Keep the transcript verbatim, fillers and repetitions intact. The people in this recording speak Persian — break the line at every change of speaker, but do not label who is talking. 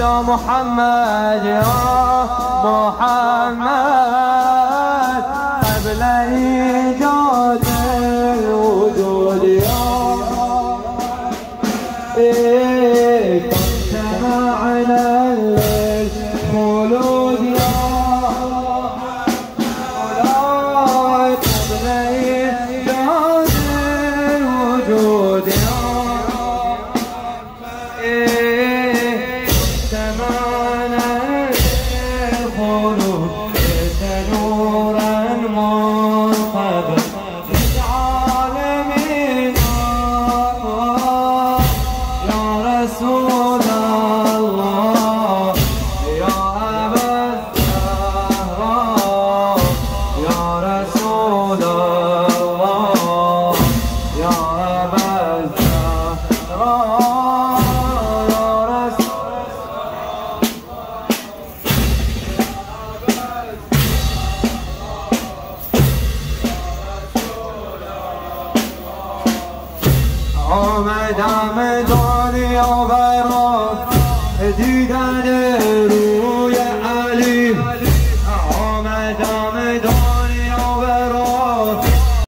يا محمد يا محمد قبل إيجاد الوجود يا إيه كنت معنا للخلود يا مولاي قبل إيجاد الوجود يا إيه كنت معنا للخلود جئت نورا منقبض للعالمين يا رسول الله يا أبا الزهراء يا رسول الله يا أبا الزهراء يا رسول آمد آمدان یا برات دیدن